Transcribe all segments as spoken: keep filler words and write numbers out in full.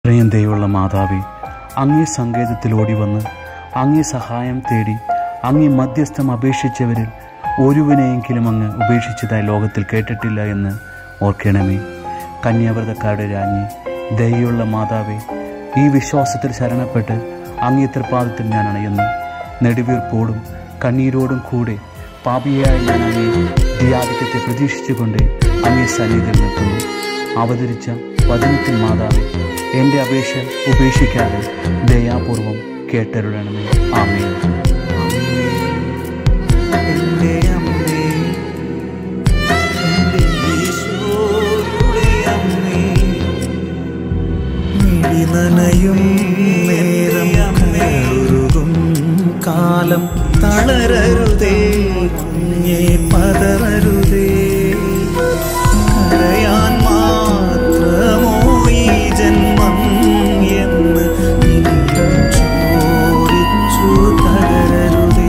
ഇത്രയും ദയുള്ള മാതാവേ, അങ്ങേ സങ്കേതത്തിൽ ഓടി വന്ന് അങ്ങേ സഹായം തേടി അങ്ങേ മധ്യസ്ഥം അപേക്ഷിച്ചവരിൽ ഒരുവനെയെങ്കിലും അങ്ങ് ഉപേക്ഷിച്ചതായി ലോകത്തിൽ കേട്ടിട്ടില്ല എന്ന് ഓർക്കണമേ. കന്യാവ്രതക്കാരുടെ രാജ്ഞി, ദയുള്ള മാതാവേ, ഈ വിശ്വാസത്തിൽ ശരണപ്പെട്ട് അങ്ങേ തൃപ്പാദത്തിൽ ഞാൻ അണയുന്നു. നെടുവീർപ്പോടും കണ്ണീരോടും കൂടെ പാപിയായ ഞാൻ അങ്ങേ ധ്യാനത്തെ പ്രതീക്ഷിച്ചുകൊണ്ട് അങ്ങേ സന്നിധിയിൽ നിൽക്കുന്നു. അവതരിച്ച വചനത്തിൽ മാതാവേ, എൻ്റെ അപേക്ഷ ഉപേക്ഷിക്കാതെ ദയാപൂർവം കേട്ടരുളണമേ. ആമേൻ. എൻ്റെ അമ്മേ, എൻ്റെ ഈശോയുടെ അമ്മേ, മിഴി നനയും നേരം കയറുകും കാലം തളരരുതേ, കുഞ്ഞേ പതറരുതേ. കരയാൻ മാത്രമോ ഈ ജന്മം എന്ന് ചോദിച്ചു തകരരുതേ.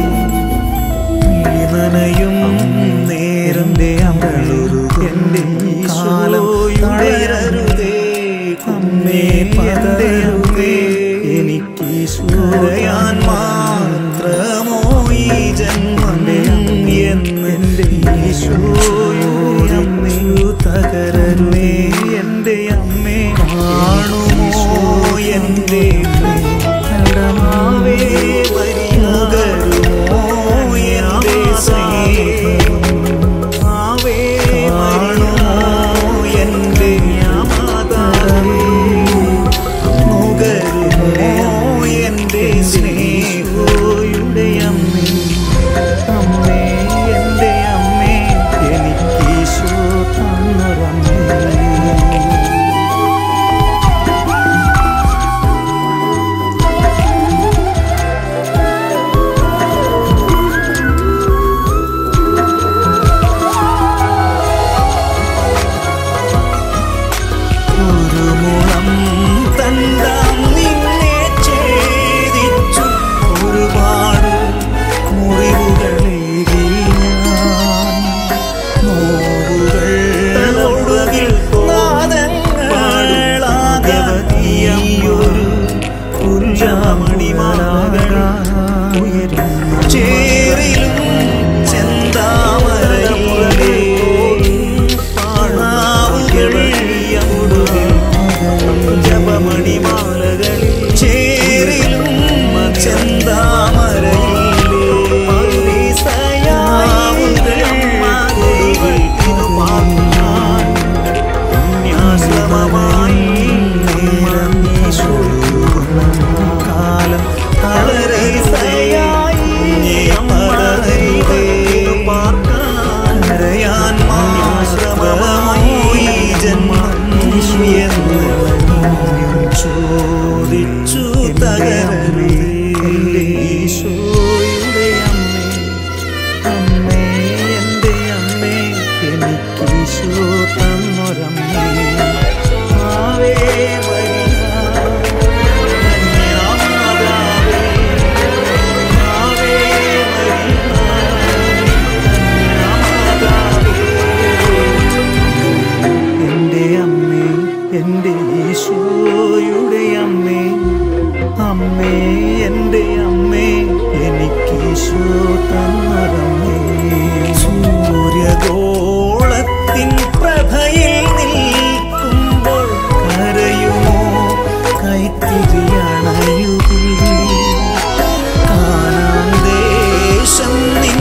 മിഴി നനയും നേരം എൻ്റെ കാലം തളരരുതേ, കുഞ്ഞേ പതറരുതേ. എനിക്ക് കരയാൻ മാത്രമോ ഈ ജന്മം എന്ന് ഈശോയോടമ്മയോ തകരരുമേ. എൻ്റെ അമ്മേ, കാണുമോ എൻ്റെ കടമാവേ, വരികരുമോ എൻ്റെ സ്നേഹം ആവേ, കാണുമോ എൻ്റെ മാതാവേ, നുകരുമോ എൻ്റെ സ്നേഹോയുടെ അമ്മേ. അമ്മേ, എൻ്റെ അമ്മേ, എനിക്ക് ഈശോ തന്നൊരമ്മേ. ഒരു മുളം തണ്ടാം നിന്നെ ഛേദിച്ചു, ഒരുപാട് മുറിവുകളേകി ഞാൻ. നോവുകൾ ഒടുകിൽ നാദങ്ങളാകവതിയൊരു പുല്ലാമണിമാലകൾ ചേറിലും ചെന്താമരയിലെ പാണാവുകളിൽ ജപമണിമാലകളിൽ ചേറിലും ചെന്താമരയിലെ കാലം പാർക്കാൻ മാശ്രമമായി ജന്മം എന്ന് ചോദിച്ചു തകരരുതേ. ഈശോയുടെ അമ്മേ, അമ്മേ, എൻ്റെ അമ്മേ, എനിക്ക് ഈശോ തന്നൊരമ്മേ. ആവേ വരിക കന്യാമാതാവേ, ആവേ വരിക കന്യാമാതാവേ. എൻ്റെ അമ്മേ, എൻ്റെ ഈശോയുടെ അമ്മേ, അമ്മേ, എൻ്റെ അമ്മേ, എനിക്ക് ഈശോ തന്നൊരമ്മേ. സൂര്യഗോളത്തിൻ പ്രഭയിൽ നിൽക്കുമ്പോൾ കരയുമോ കൈത്തിരിയണയുകിൽ. കാനാൻ ദേശം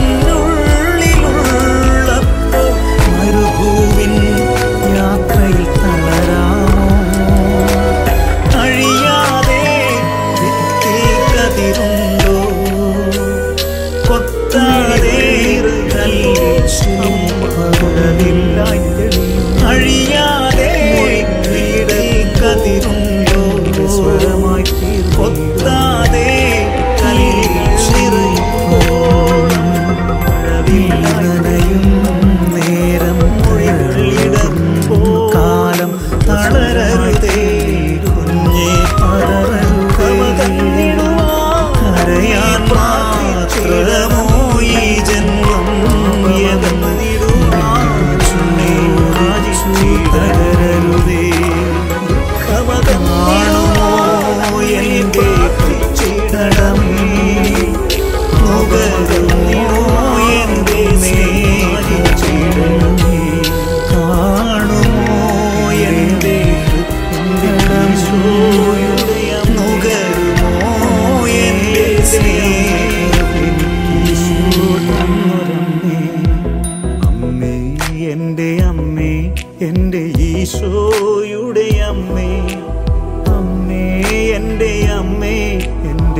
നിന്നുള്ളിലുള്ളപ്പോൾ മരുഭൂവിൻ യാത്രയിൽ തളരാമോ. അഴിയാതെ വിത്തിൽ കതിരുണ്ടോ, കൊത്താതെ അഴിയാതെ വീടൽ കതിരുണ്ടോ, സ്വരം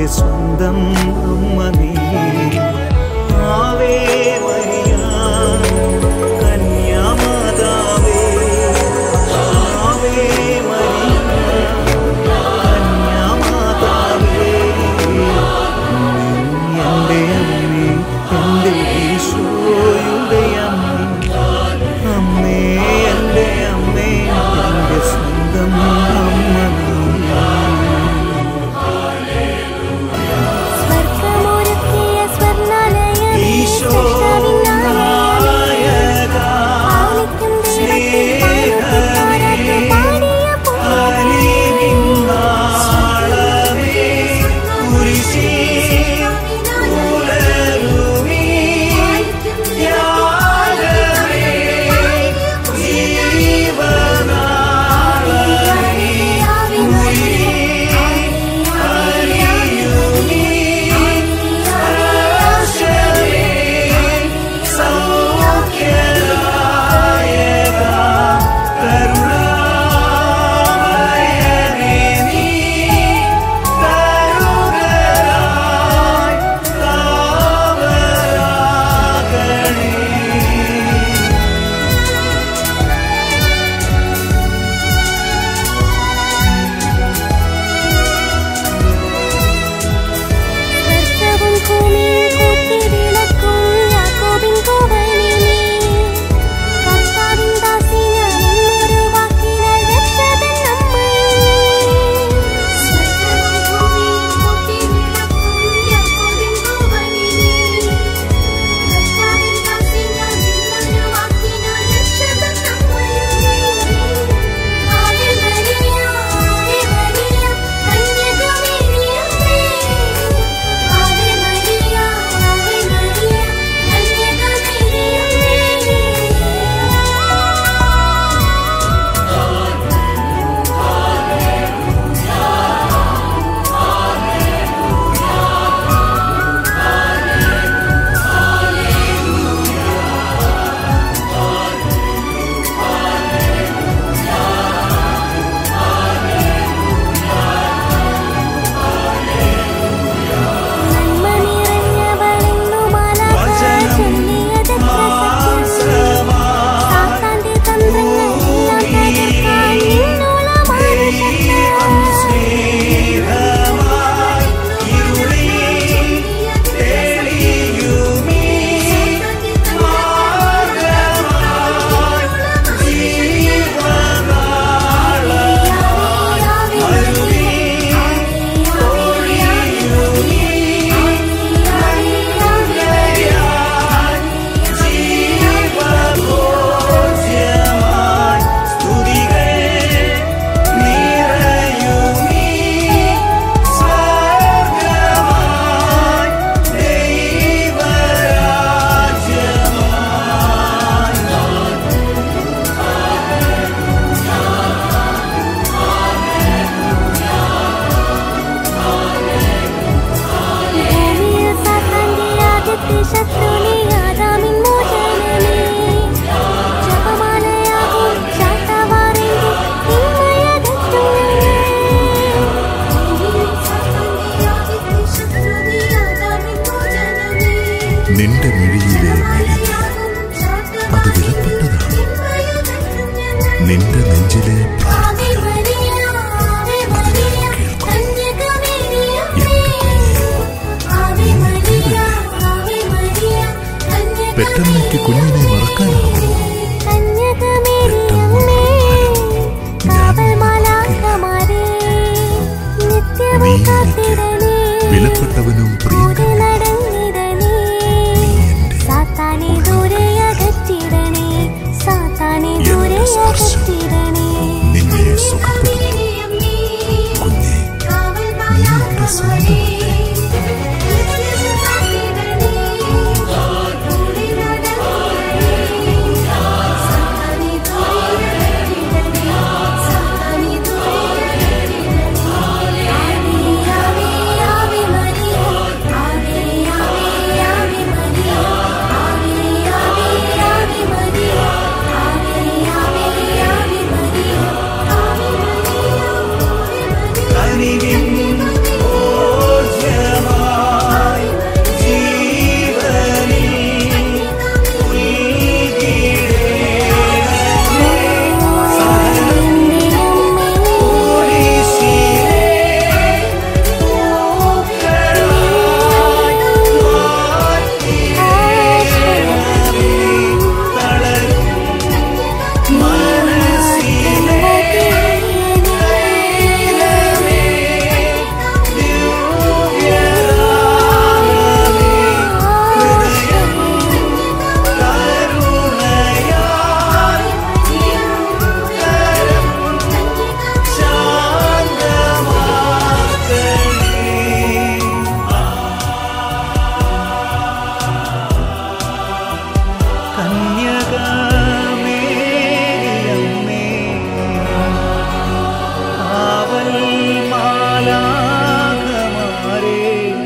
സ്വന്തം അമ്മ നീ. ആവേ മരിയ കന്യാമാതാവേ, ആവേ മരിയ കന്യാമാതാവേ, എൻ്റെ അമ്മേ, എൻ്റെ ഈശോയുടെ അമ്മേ, അമ്മേ എൻ്റെ അമ്മേ, എൻ്റെ സ്വന്തം അമ്മ നീ. നിന്റെ മിഴിയിലെ മിഴിയിൽ അത് വിലപ്പെട്ടതാണ്. നിന്റെ നെഞ്ചിലെ പെട്ടെന്നേക്ക് കുഞ്ഞിനെ മറക്കാനാവുമോ? നീ എനിക്ക് വിലപ്പെട്ടവനും പ്രിയങ്കരനും. എന്റെ സ്പർശം നിന്നെ സുഖപ്പെടുത്തും. കുഞ്ഞെ, നീ എന്റെ സ്വന്തമല്ലേ? Living, oh, മാലാഖമാരേ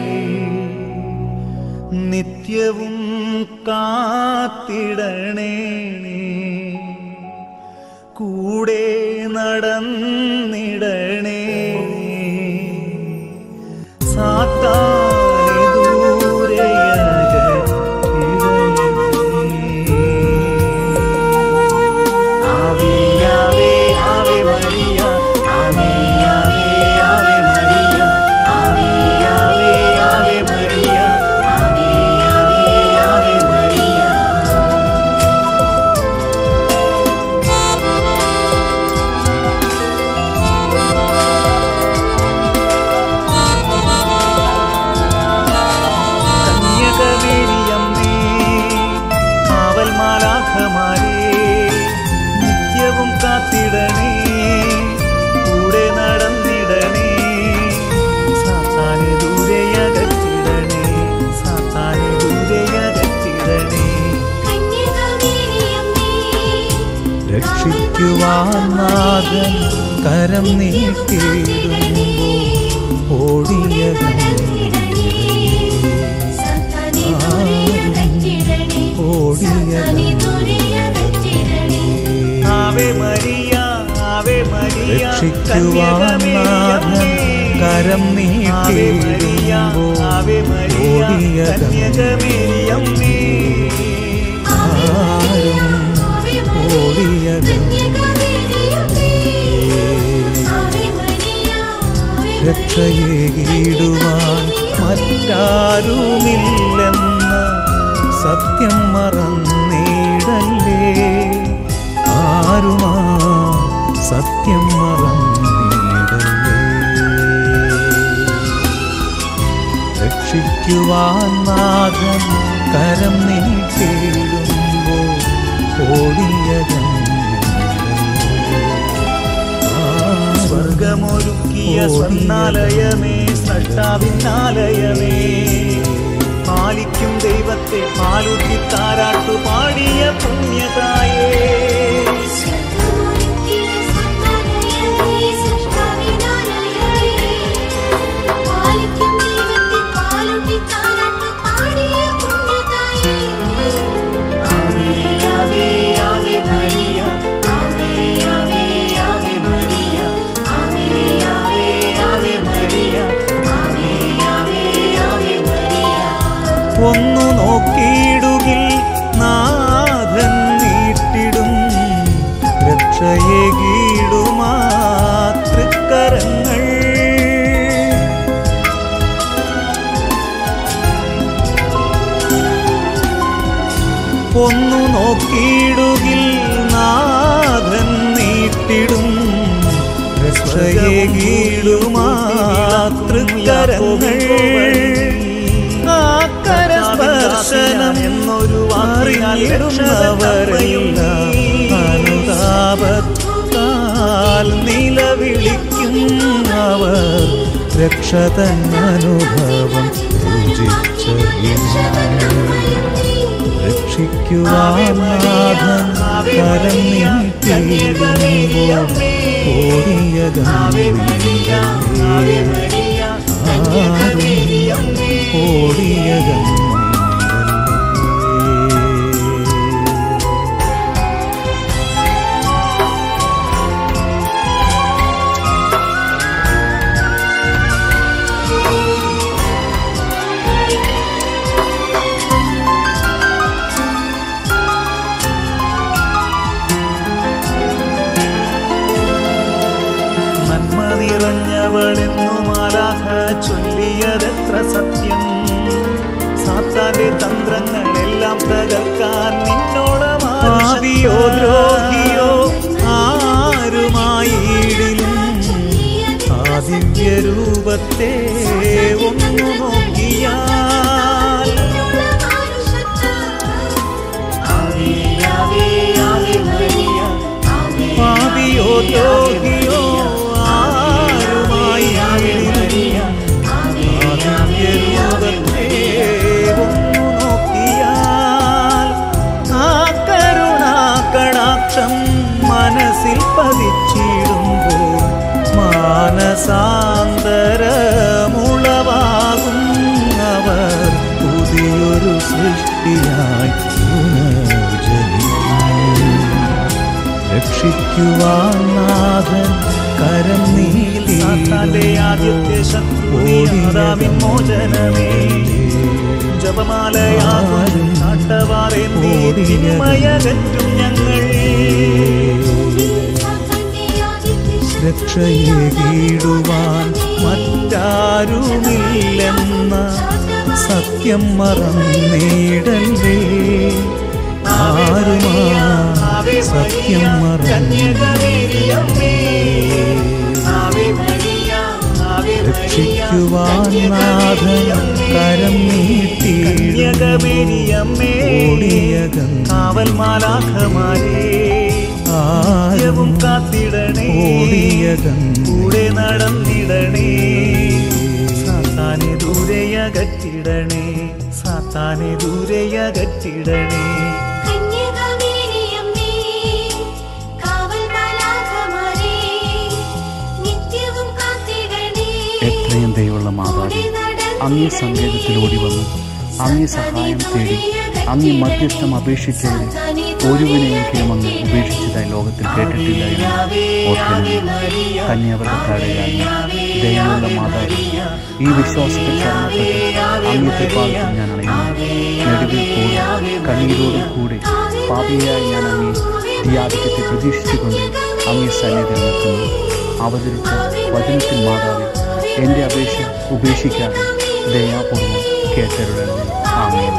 നിത്യവും കാത്തിടണേ, കൂടെ നടന്നിടണേ. സാത്താനെ ദൂരെയകറ്റിടണേ. Ave Ave Ave Maria, Ave Ave Ave Maria, Ave Ave Ave Maria, Ave Ave Ave Maria. കന്യകമേരിയമ്മേ, കാവൽ മാലാഖമാരേ നിത്യവും കാത്തിടണേ, കൂടെ നടന്നിടണേ. സാത്താനെ ദൂരെയകറ്റിടണേ, സാത്താനെ ദൂരെയകറ്റിടണേ. രക്ഷിക്കുവാൻ നാഥൻ കരം നീട്ടിയിടുമ്പോൾ ഓടിയകറ്റിടണേ, ഓടിയകറ്റിടണേ. ആവേ മരിയ, ആവേ മരിയ, രക്ഷിക്കുവാൻ നാഥൻ കരം നീട്ടിയിടുമ്പോൾ ഓടിയകറ്റിടണേ. ആരും രക്ഷയേകിടുവാൻ മറ്റാരുമില്ലെന്ന സത്യം മറന്നിടല്ലേ, ആരുമാ സത്യം മറന്നിടല്ലേ. രക്ഷിക്കുവാൻ നാഥൻ കരം നീട്ടിയിടുമ്പോൾ ഓടിയകറ്റിടണേ. സ്വർഗമൊരുക്കിയ സ്വർണ്ണാലയമേ, സ്രഷ്ടാവിന്നാലയമേ, പാലിക്കും ദൈവത്തെ പാലൂട്ടി താരാട്ടു പാടിയ പുണ്യതായേ. ഒന്നു നോക്കിയിടുകിൽ നാഥൻ നീട്ടിടും, രക്ഷയേകിടുമാ തൃക്കരങ്ങൾ. ഒന്നു നോക്കിയിടുകിൽ നാഥൻ നീട്ടിടും, രക്ഷയേകിടുമാ തൃക്കരങ്ങൾ. ആകരസ്പർശനം എന്നൊരു അറിയിടുന്നവരെല്ലാം അനുതാപത്താൽ നിലവിളിക്കും അവർ, രക്ഷതൻ അനുഭവം രക്ഷിക്കുവാൻ നാഥൻ കരം നീട്ടിയിടുമ്പോൾ ഓടിയകറ്റിടണേ, ഓടിയകറ്റിടണേ. നന്മ നിറഞ്ഞവളെന്നു മാലാഖ ചൊല്ലിയതെത്ര സത്യം, സാത്താന്റെ തന്ത്രങ്ങളെല്ലാം തകർക്കാൻ നിന്നോട് പാപിയോ ദ്രോഹിയോ ആരുമായിടിലും ആ ദിവ്യരൂപത്തെ ഒന്നു നോക്കിയാൽ. പാപിയോ ദ്രോഹിയോ ആരുമായിടിലും ആ ദിവ്യരൂപത്തെ ഒന്നു നോക്കിയാൽ. ആ കരുണാകടാക്ഷം മനസ്സിൽ പതിച്ചിടുമ്പോൾ മാനസാന്തര രക്ഷിക്കുവാൻ നാഥൻ കരം നീട്ടി ആദ്യത്തെ ശത്രുവിൻ മോചനമേ ജപമാലയാകും നാട്ടവാറേന്തിമയകറ്റും ഞങ്ങൾ രക്ഷയേകിടുവാൻ മറ്റാരുമില്ലെന്ന സത്യം മറന്നിടല്ലേ ആരുമാ സത്യം മറന്നിടല്ലേ രക്ഷിക്കുവാൻ നാഥൻ കരം നീട്ടി കാവൽ മാലാഖമാരേ ആരും കാത്തിടണേ കൂടെ നടന്നിടണേ സാത്താനെ ദൂരെയകറ്റിടണേ സാത്താനെ ദൂരെയകറ്റിടണേ എത്രയും ദയുള്ള മാതാവേ, അങ്ങേ സങ്കേതത്തിലോടി വന്ന് അങ്ങേ സഹായം തേടി അങ്ങേ മധ്യസ്ഥം അപേക്ഷിച്ചവരെ ഒരുവിനെയെങ്കിലും അങ്ങ് ഉപേക്ഷിച്ചതായി ലോകത്തിൽ കേട്ടിട്ടില്ല എന്ന് ഓർക്കുന്നു. കന്യാവ്രതക്കാരെയായി ദയുള്ള മാതാവേ, ഈ വിശ്വാസത്തിൽ ശരണപ്പെട്ട് അങ്ങേ തൃപ്പാദത്തിൽ ഞാൻ അണയുന്നു. നെടുവിൽ കൂടെ കണ്ണീരോടും കൂടെ പാപിയായി ഞാൻ അങ്ങേ ധ്യാനത്തെ പ്രതീക്ഷിച്ചുകൊണ്ട് അങ്ങേ സന്നിധിയിൽ നിൽക്കുന്നു. അവതരിച്ച വചനത്തിൽ മാതാവേ, എൻ്റെ അപേക്ഷ ഉപേക്ഷിക്കാതെ ദയാപൂർവ്വം കേട്ടരുടണമേ. ആമേൻ.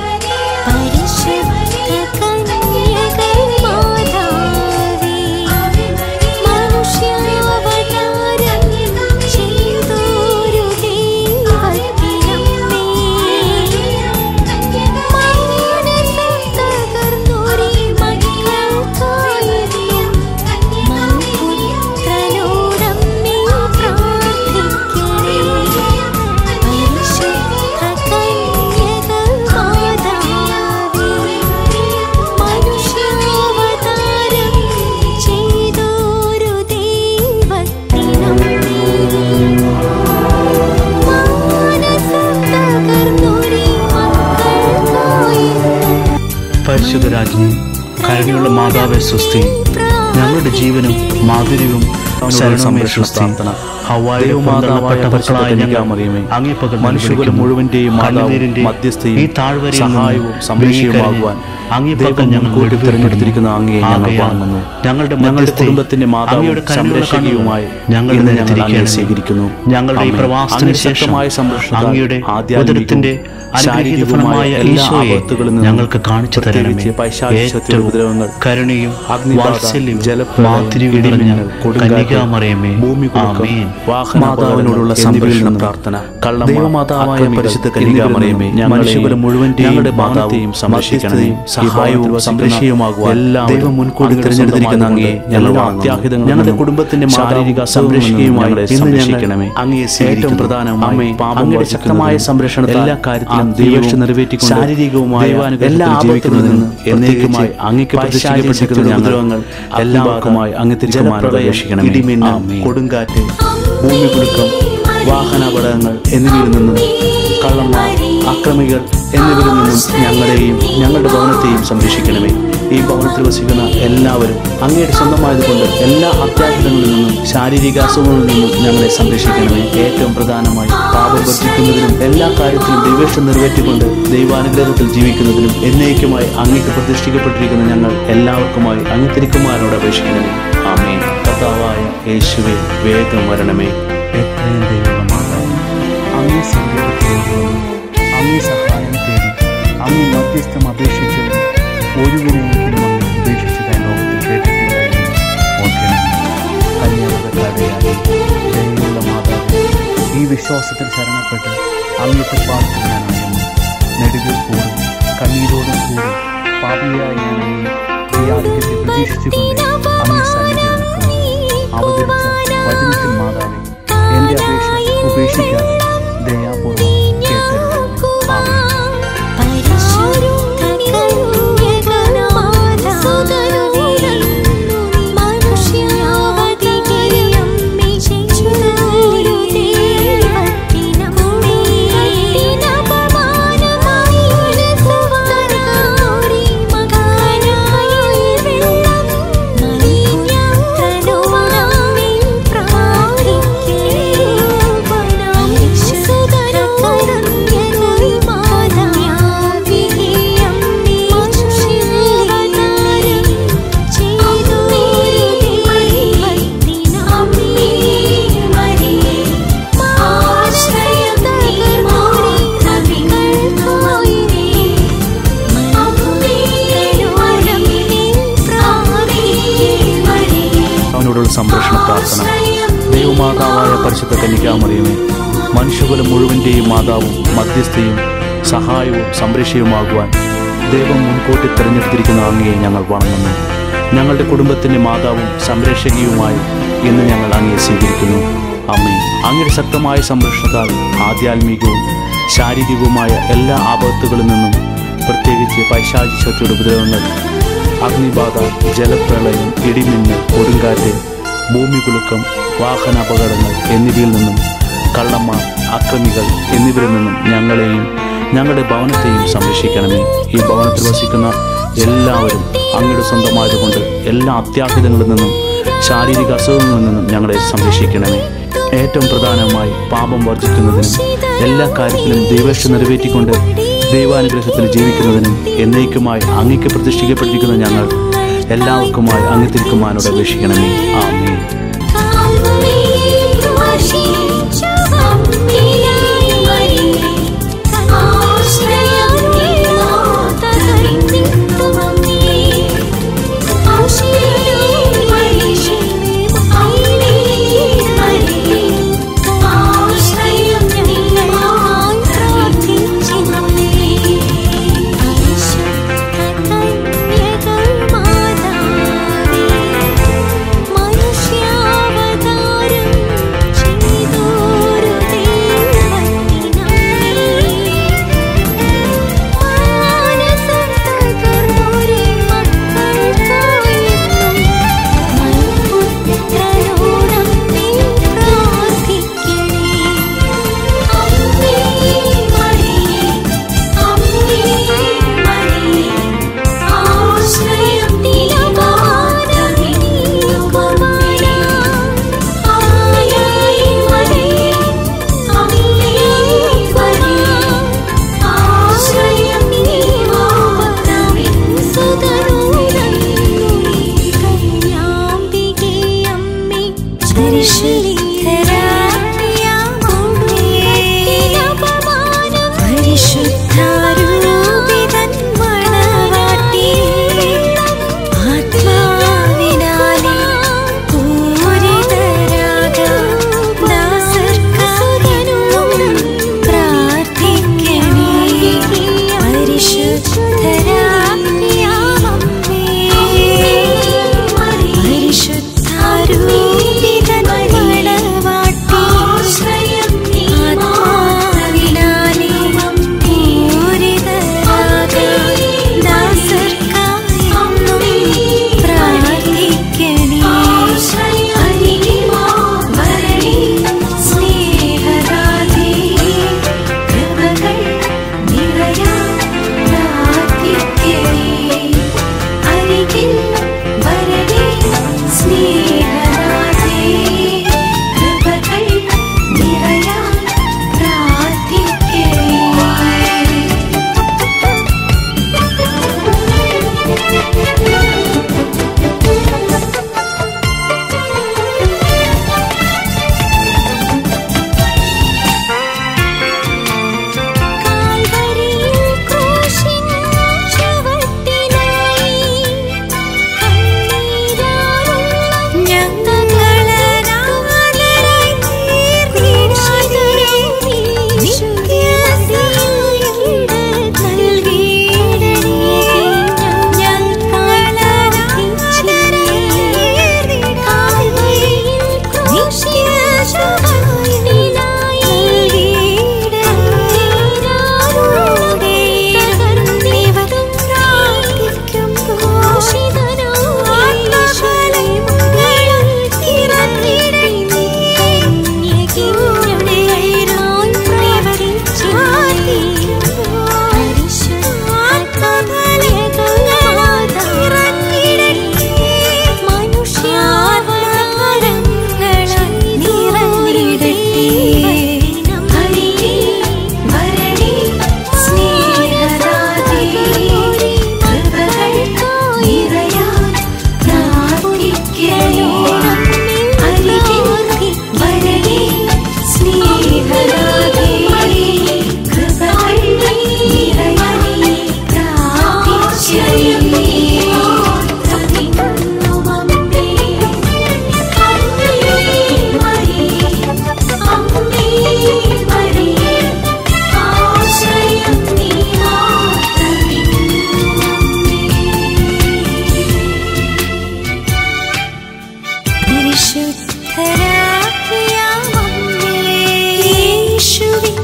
പരിശുദ്ധരാജ്ഞി, കരുണയുള്ള മാതാവേ സ്വസ്തി. ഞങ്ങളുടെ ജീവനും മാധുര്യവും മനുഷ്യകുലം മുഴുവന്റെയും മധ്യസ്ഥയും ഈ താഴ്വരയും സഹായവും സംരക്ഷണവുമാകുവാൻ അങ്ങേപ്പക്കം ഞങ്ങൾ കൂടി തിരഞ്ഞെടുത്തിരിക്കുന്ന അങ്ങയെ ഞങ്ങൾ വാങ്ങുന്നു. ഞങ്ങളുടെ ഞങ്ങളുടെ കുടുംബത്തിന്റെ മാതാവും സംരക്ഷകയുമായി ഞങ്ങൾ ഞങ്ങൾ സ്വീകരിക്കുന്നു. ഞങ്ങളുടെ ഈ പ്രവാസത്തിന് ശേഷമായ സംരക്ഷണം അങ്ങയുടെ ആദ്യത്തിന്റെ അനുഗ്രഹീതഫലമായ എല്ലാ ആപത്തുകളും ഞങ്ങൾക്ക് കാണിച്ചു തരണമേ. ഏറ്റവും കരുണയും വാത്സല്യവും ജലമാതിരിയും കന്യകാമറിയമേ, ഭൂമികുലുക്കം, മാതാവിനോടുള്ള സംരക്ഷണ പ്രാർത്ഥന, ദൈവമാതാവായ പരിശുദ്ധ കന്യകാമറിയമേ, മനുഷ്യകുലം മുഴുവന്റെയും ഞങ്ങളുടെ മാതാവിനെയും സംരക്ഷിക്കണമേ. സഹായവും സംരക്ഷയുമാകുവാൻ എല്ലാം ദൈവം മുൻകൂട്ടി തിരഞ്ഞെടുത്തിരിക്കുന്ന അങ്ങയെ ഞങ്ങൾ അത്യാഹിതങ്ങൾ ഞങ്ങളുടെ കുടുംബത്തിന്റെ ശാരീരിക സംരക്ഷകയുമായി സംരക്ഷിക്കണമേ. അങ്ങയെ ഏറ്റവും പ്രധാനമായി അങ്ങയുടെ ശക്തമായ സംരക്ഷണത്തിൽ എല്ലാ കാര്യത്തിലും ദൈവം നിറവേറ്റിക്കൊണ്ട് ശാരീരികവുമായ എല്ലാ ആപത്തുകളിൽ നിന്ന് എന്നേക്കുമായി അങ്ങേക്ക് പ്രതിഷ്ഠിക്കപ്പെട്ടിരിക്കുന്ന ഞങ്ങൾ എല്ലാവർക്കുമായി അങ്ങ് തിരിച്ചുമാരപേക്ഷിക്കണമേ. ഇടിമിന്നൽ, കൊടുങ്കാറ്റ്, ഭൂമികുലുക്കം, വാഹനാപകടങ്ങൾ എന്നിവയിൽ നിന്നും കള്ളന്മാർ, അക്രമികൾ എന്നിവരിൽ നിന്നും ഞങ്ങളെയും ഞങ്ങളുടെ ഭവനത്തെയും സംരക്ഷിക്കണമേ. ഈ ഭവനത്തിൽ വസിക്കുന്ന എല്ലാവരും അങ്ങയുടെ സ്വന്തമായതുകൊണ്ട് എല്ലാ അത്യാഹിതങ്ങളിൽ നിന്നും ശാരീരിക അസുഖങ്ങളിൽ നിന്നും ഞങ്ങളെ സംരക്ഷിക്കണമേ. ഏറ്റവും പ്രധാനമായി പാപം വർദ്ധിക്കുന്നതിനും എല്ലാ കാര്യത്തിലും ദൈവേഷ്ടം നിറവേറ്റിക്കൊണ്ട് ദൈവാനുഗ്രഹത്തിൽ ജീവിക്കുന്നതിനും എന്നേക്കുമായി അങ്ങേക്ക് പ്രതിഷ്ഠിക്കപ്പെട്ടിരിക്കുന്ന ഞങ്ങൾ എല്ലാവർക്കുമായി അങ്ങ് തിരുക്കുമാരനോട് അപേക്ഷിക്കണമേ. ആമേൻ. കർത്താവായ യേശുവേ, വേഗം വരണമേ. എത്രയും ദൈവമുള്ള മാതാവ്, അങ്ങേ സങ്കേതത്തിലേക്ക് അങ്ങേ സഹായം തേടി അങ്ങേ മധ്യസ്ഥം അപേക്ഷിച്ചവരും ഒരുവിനെയെങ്കിലും അങ്ങ് ഉപേക്ഷിച്ചതായി ലോകത്തിൽ കേട്ടിട്ടില്ല എന്ന് ഓർക്കണം. കന്യാവ്രതക്കാരെയായി ദൈവമുള്ള മാതാവ്, ഈ വിശ്വാസത്തിൽ ശരണപ്പെട്ട് അങ്ങേക്ക് പാർത്തിൽ ഞാൻ അണയുന്നു. നെടുവിൽ കൂടി കണ്ണീരോടും കൂടി പാപിയായി ഞാൻ അങ്ങേ ധ്യാനത്തെ പ്രതീക്ഷിച്ചുകൊണ്ട് അങ്ങേ സന്നിധിയിൽ നിൽക്കുന്നു. അവതരിച്ച വചനത്തിൽ മാതാവേ, എൻ്റെ അപേക്ഷ ഉപേക്ഷിക്കാതെ ദയാപൂർവ്വം കേട്ടരുളണമേ. ആമേൻ. സംരക്ഷണ പ്രാർത്ഥന. ദൈവമാതാവായ പരിശുദ്ധ കന്യകാമറിയമേ, മനുഷ്യകുലം മുഴുവൻ്റെയും മാതാവും മധ്യസ്ഥയും സഹായവും സംരക്ഷയുമാകുവാൻ ദൈവം മുൻകൂട്ടി തിരഞ്ഞെടുത്തിരിക്കുന്ന അങ്ങയെ ഞങ്ങൾ വണങ്ങുന്നു. ഞങ്ങളുടെ കുടുംബത്തിൻ്റെ മാതാവും സംരക്ഷകയുമായി ഇന്ന് ഞങ്ങൾ അങ്ങയെ സ്വീകരിക്കുന്നു. അമ്മേ, അങ്ങയുടെ ശക്തമായ സംരക്ഷണത്താൽ ആധ്യാത്മികവും ശാരീരികവുമായ എല്ലാ ആപത്തുകളിൽ നിന്നും, പ്രത്യേകിച്ച് പൈശാചിക ശക്തിയുടെ ഉപദ്രവങ്ങൾ, അഗ്നിബാധ, ജലപ്രളയം, ഇടിമിന്നൽ, കൊടുങ്കാറ്റ്, ഭൂമികുലുക്കം, വാഹനാപകടങ്ങൾ എന്നിവയിൽ നിന്നും, കള്ളന്മാർ, അക്രമികൾ എന്നിവരിൽ നിന്നും ഞങ്ങളെയും ഞങ്ങളുടെ ഭവനത്തെയും സംരക്ഷിക്കണമേ. ഈ ഭവനത്തിൽ വസിക്കുന്ന എല്ലാവരും അങ്ങയുടെ സ്വന്തമായതുകൊണ്ട് എല്ലാ അത്യാഹിതങ്ങളിൽ നിന്നും ശാരീരിക അസുഖങ്ങളിൽ നിന്നും ഞങ്ങളെ സംരക്ഷിക്കണമേ. ഏറ്റവും പ്രധാനമായി പാപം വർജിക്കുന്നതിനും എല്ലാ കാര്യത്തിലും ദൈവേഷ്ട നിറവേറ്റിക്കൊണ്ട് ദൈവാനുഗ്രഹത്തിൽ ജീവിക്കുന്നതിനും എന്നേക്കുമായി അങ്ങേക്ക് പ്രതിഷ്ഠിക്കപ്പെട്ടിരിക്കുന്ന ഞങ്ങൾ എല്ലാവർക്കുമായി അങ്ങ് തിരുക്കുമാനോട് അപേക്ഷിക്കണമേ. ആമേൻ. മനുഷ്യ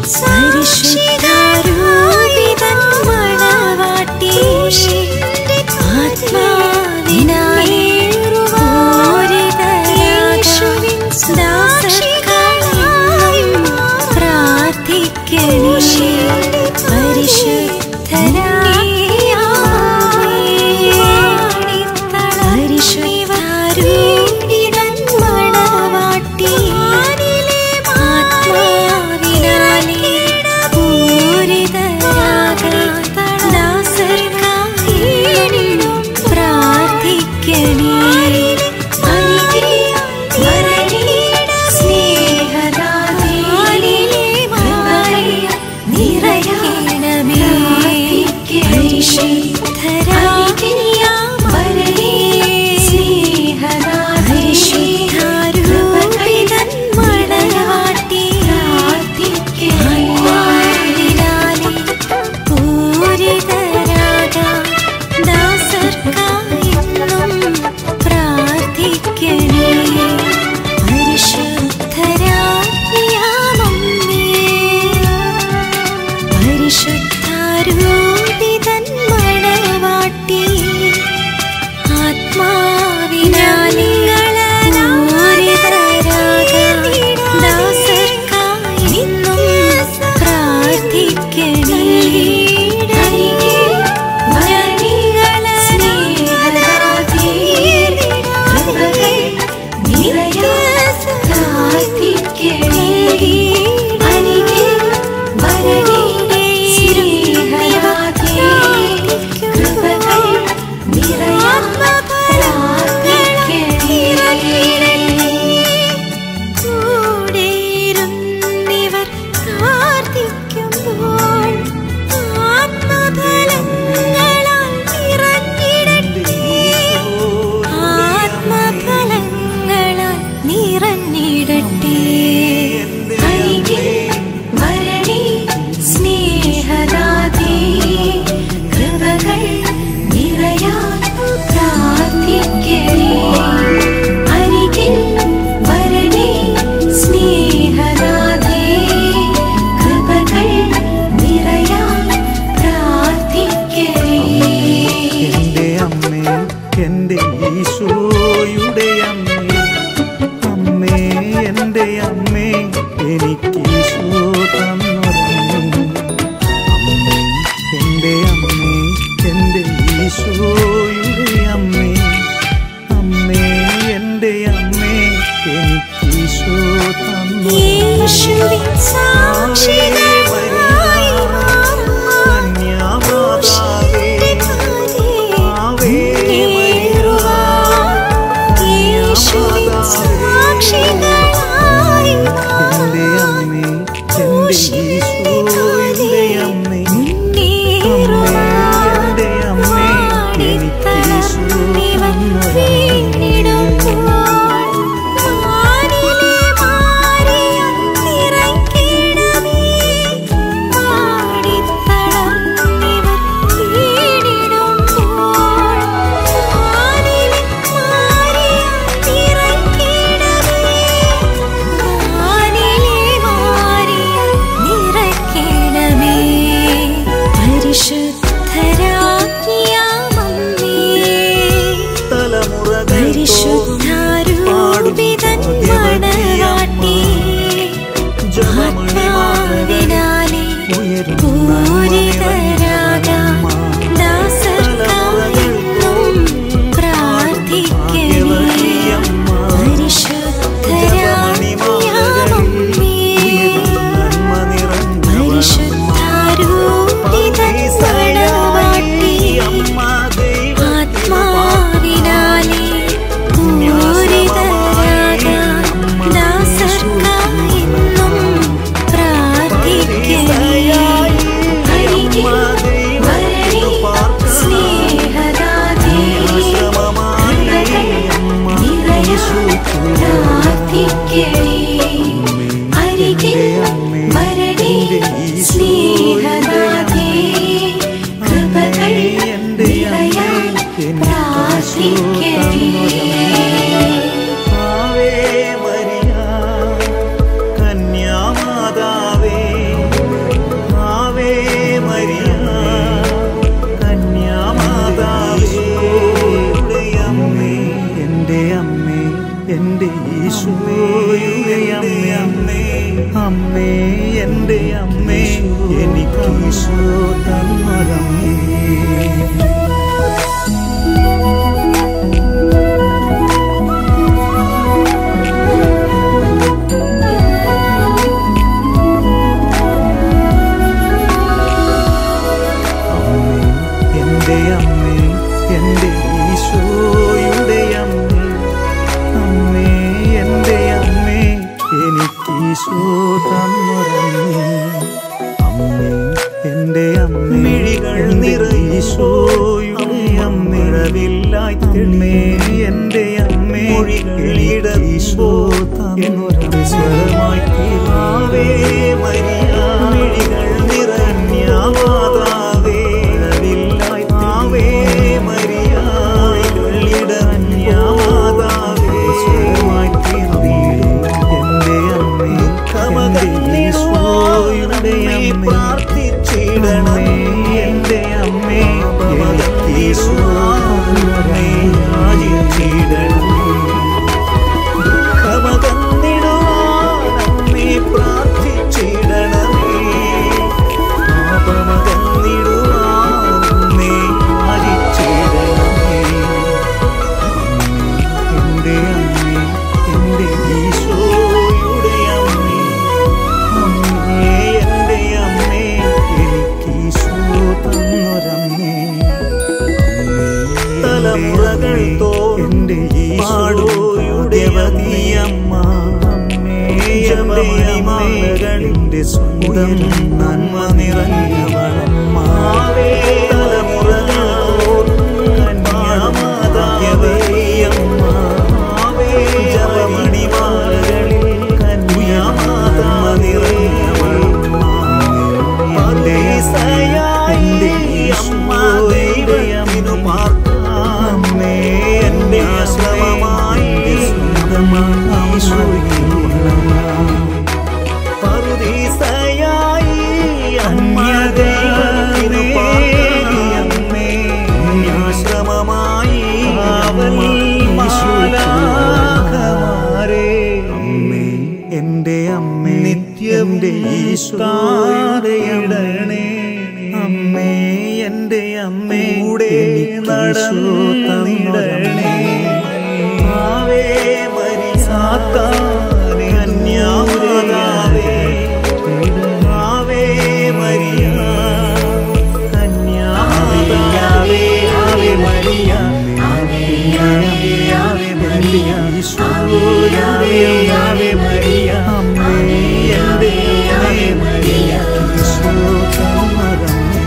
പരിശുദ്ധാരൂപിതൻ മണവാട്ടി ആത്മാവിനാലെ പൂരിതരാകാൻ ദാസർക്കായി പ്രാർത്ഥിക്കണേ. പരിശുദ്ധരാരൂപിതൻ മണവാട്ടി ആത്മാവിനാലെ പൂരിതരാകാൻ ദാസർക്കായി പ്രാർത്ഥിക്കണേ. കന്യാമാതാവേ അമ്മേ എൻ്റെ അമ്മേ എനിക്ക് ഈശോ തന്നൊരമ്മേ. എൻ്റെ അമ്മേ എൻ്റെ ഈശോയുടെ അമ്മേ, അമ്മേ എൻ്റെ അമ്മേ എനിക്ക് ഈശോ തന്നൊരമ്മേ. അമ്മേ എൻ്റെ അമ്മേ മിഴികൾ നിറയെ ഈശോയുടെ അമ്മേ, റവില്ലായ്മേ എൻ്റെ അമ്മേ മൊഴികളിട ഈശോ തന്നൊരമ്മേ. സ്വരമായി തീരാവേ മരിയ മിഴികൾ നിറഞ്ഞ മാതാവേ, റവില്ലായ്മേ മരിയ മൊഴികളിട മാതാവേ. സ്വരമായി തീർന്നീടും എൻ്റെ അമ്മേ ഈശോയുടെ അമ്മേ പ്രാർത്ഥിച്ചിടണമേ. എൻ്റെ അമ്മേ ഈശോയെ യാചിച്ചിടണമേ. ദുഃഖമകന്നിടുവാനമ്മേ പ്രാർത്ഥിച്ചിടണമേ. പാപമകന്നിടുവാനമ്മേ യാചിച്ചിടണമേ. എൻ്റെ അമ്മേ എൻ്റെ ഈശോയുടെ അമ്മേ, അമ്മേ എൻ്റെ അമ്മേ എനിക്ക് ഈശോ തന്നൊരമ്മേ. തലമുറകൾ തോറും ഈശോയുടെ വതിയമ്മ, അമ്മേ ജപമണിമാലകളിൻ്റെ സ്വന്തം നന്മ നിറഞ്ഞവളമ്മ. തലമുറകൾ തോറും കന്യാമാതാവതിയമ്മ, ജപമണിമാലകളിൽ കന്യാമാതാവ നിറഞ്ഞവളമ്മ. എൻ്റെ അമ്മ ദൈവത്തിനു പാർക്കാമേ, എൻ്റെ ആശ്രമമായി പറുദീസയായി അമ്മ ദൈവത്തിനു പാർക്കാമേ, ആശ്രമമായി മാലാഖമാരേ. അമ്മേ എൻ്റെ അമ്മേ നിത്യം ഈശോയിടണേ. അമ്മേ എൻ്റെ അമ്മേ കൂടെ നടന്നിടണേ. ആവേ മരി സാത്താനെ കന്യാമാതാവേ, ആവേ മരിയ കന്യാമാതാവേ, Ave Maria Ave Ave Maria ഈശോയാവേ ആവേ മരിയ. അമ്മേ എൻ്റെ ആവേ മരിയ ഈശോ തന്നൊരമ്മേ.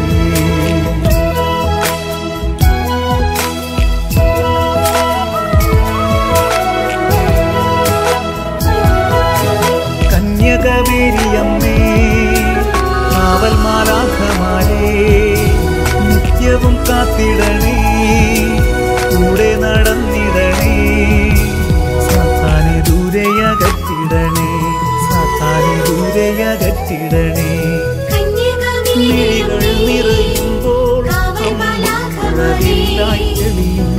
കന്യകമേരിയമ്മേ കാവൽ മാലാഖമാരേ, നിത്യവും കാത്തിടണേ, കൂടെ നടന്നിടണേ. സാത്താനെ ദൂരെയകറ്റിടണേ, സാത്താനെ ദൂരെയകറ്റിടണേ. മിഴികൾ നിറയുമ്പോൾ അമ്മയിലായി തെളിയും,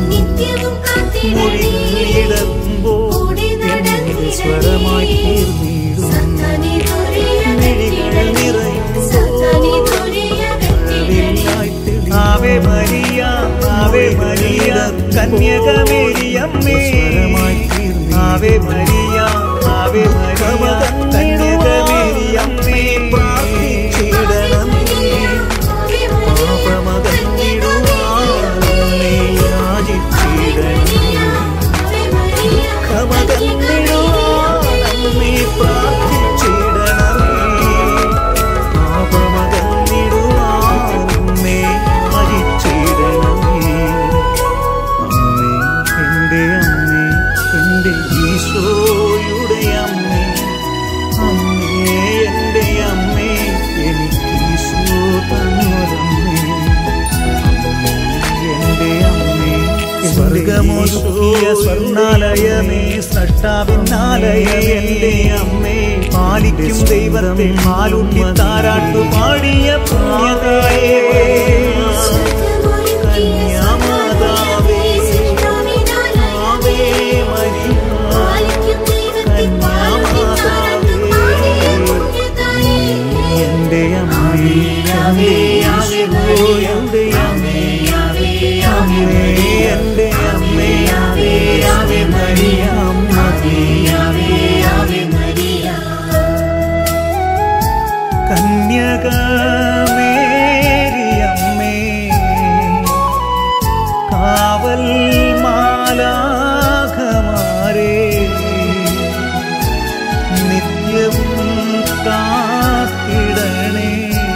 മൊഴികളിടമ്പോൾ എന്നെ സ്വരമായി തീർന്നിടും. മിഴികൾ നിറയുമ്പോൾ ആവേ മരിയ ആവേ മരിയ കന്യകമേരിയമ്മേ, ആവേ മരിയ ആവേ മരിയ കന്യകമേരിയമ്മേ പ്രാർത്ഥിച്ചിടണമേ. പാപമകന്നിടുവാനമ്മേ യാചിച്ചിടണമേ. ദുഃഖമകന്നിടുവാനമ്മേ പ്രാർത്ഥിച്ചിടണമേ. പാപമകന്നിടുവാനമ്മേ യാചിച്ചിടണമേ. അമ്മേ എൻ്റെ അമ്മേ എൻ്റെ ഈശോയുടെ അമ്മേ, അമ്മേ എൻ്റെ അമ്മേ എനിക്ക് ഈശോ തന്നൊരമ്മേ. അമ്മേ എൻ്റെ അമ്മേ സ്വർഗമൊരുക്കിയ സ്വർണ്ണാലയമേ, സ്രഷ്ടാവിന്നാലയമേ എൻ്റെ അമ്മേ, പാലിക്കും ദൈവത്തെ പാലൂട്ടി താരാട്ടു പാടിയ പുണ്യതായേ. കന്യാമാതാവേ ആവേ മരിയ കന്യാമാതാവേ കന്യകമേരിയമ്മേ കാവൽ മാലാഖമാരേ നിത്യവും കാത്തിടണേ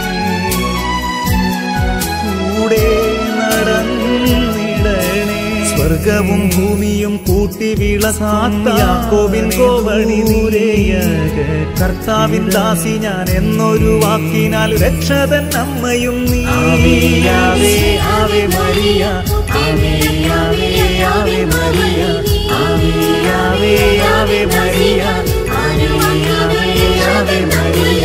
കൂടെ നടന്നിടണേ സ്വർഗവും ഭൂമിയും കൂട്ടി വിളസാത്ത യാക്കോബിൻ കോവണി ദൂരേയക കർത്താവിൻ ദാസി ഞാൻ എന്നൊരു വാക്കിനാൽ രക്ഷതൻ അമ്മയും നീ Ave Ave Maria Ave Ave Ave Maria Ave Ave Ave Maria Ave Ave Ave Maria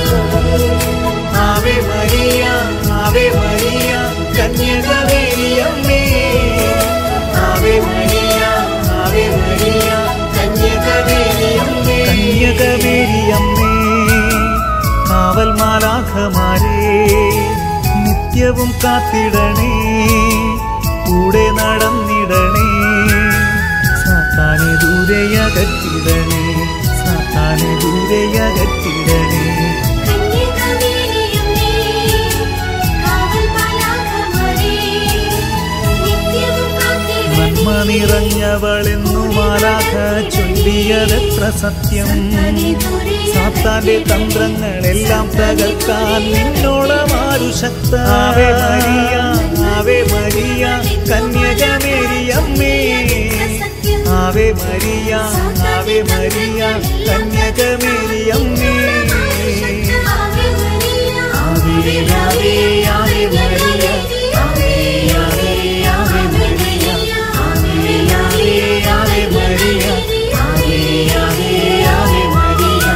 Ave Maria Ave Maria കന്യകമേരിയമ്മേ ആവേ മരിയ ആവേ മരിയ കന്യകമേരിയമ്മേ കന്യകമേരിയമ്മേ കാവൽ മാലാഖമാരേ നിത്യവും കാത്തിടണേ കൂടെ നടന്നിടണേ സാത്താനെ ദൂരെയകറ്റിടണേ സാത്താനെ ദൂരെയകറ്റിടണേ നന്മ നിറഞ്ഞവളെന്നു മാലാഖ ചൊല്ലിയതെത്ര സത്യം സാത്താന്റെ തന്ത്രങ്ങളെല്ലാം തകർക്കാൻ നിന്നോളമാരു ശക്ത ആവേ മരിയ ആവേ മരിയ കന്യകമേരിയമ്മേ ആവേ മരിയ ആവേ മരിയ കന്യകമേരിയമ്മേ Ave Ave Ave Maria Ave Ave Ave Maria Ave Ave Ave Maria Ave Ave Ave Maria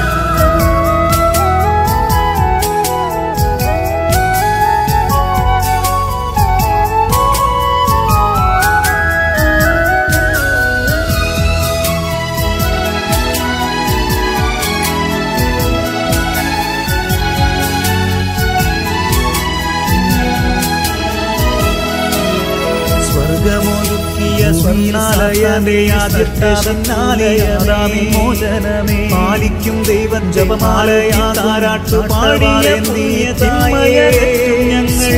സ്വർഗമൊരുക്കിയ സ്വർണ്ണാലയമേ ആദ്യത്തെ മോചനമേ പാലിക്കും ദൈവം ജപമാലയാ താരാട്ടു പാടിയ നീയതായ ഞങ്ങൾ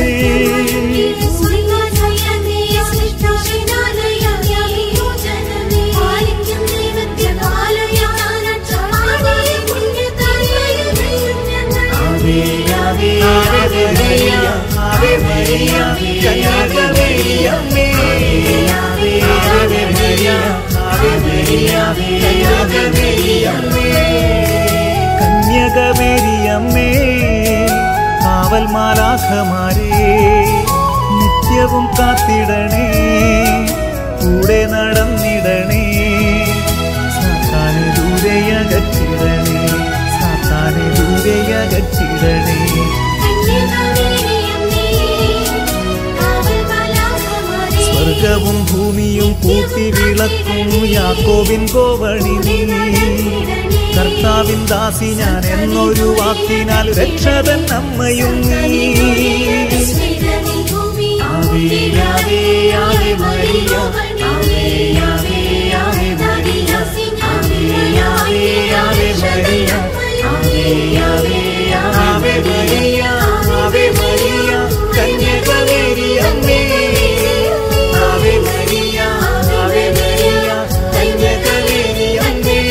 Ave Ave Maria Ave Maria കന്യകമേരിയമ്മേ Ave Ave Maria Ave Maria കന്യകമേരിയമ്മേ കന്യകമേരിയമ്മേ കാവൽ മാലാഖമാരേ നിത്യവും കാത്തിടണേ കൂടെ നടന്നിടണേ സാത്താനെ ദൂരെയകറ്റിടണേ സാത്താനെ ദൂരെയകറ്റിടണേ സ്വർഗവും ഭൂമിയും കൂട്ടി വിളക്കും യാക്കോബിൻ കോവണി നീ കർത്താവിൻ ദാസി ഞാൻ എന്നൊരു വാക്കിനാൽ രക്ഷതൻ അമ്മയും നീ Ave Ave Ave Maria Ave Ave Ave Maria Ave Ave Ave Maria Ave Ave Ave Maria Ave Maria കന്യകമേരിയമ്മേ ആവേ മരിയ ആവേ മരിയ കന്യകമേരിയമ്മേ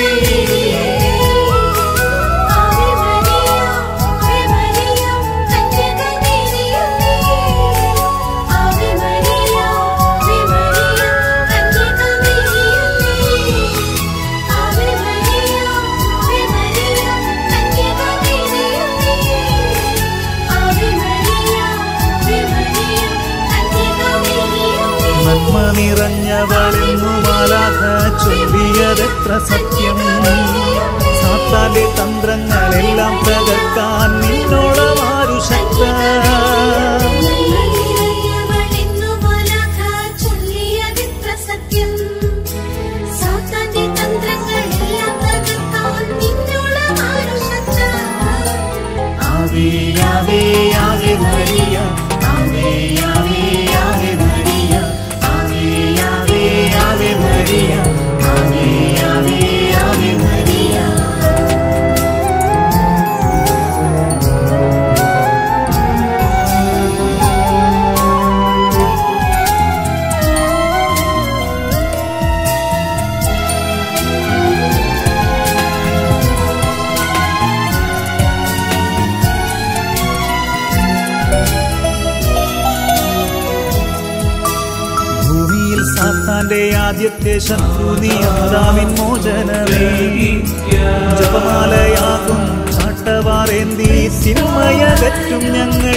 നന്മ നിറഞ്ഞവളെന്നു മാലാഖ ചൊല്ലിയതെത്ര സത്യം സാത്താന്റെ തന്ത്രങ്ങളെല്ലാം തകർക്കാൻ നിന്നോളമാരു ശക്ത Ave Ave Ave Maria Ave Ave Ave Maria Ave Ave Ave Maria Ave Ave Ave Maria എന്റെ ആദ്യത്തെ ശത്രു നീ ആദാമിൻ മോചനമേ ജപമാലയാകും ചാട്ടവാറേന്തി തിന്മയകറ്റും ഞങ്ങൾ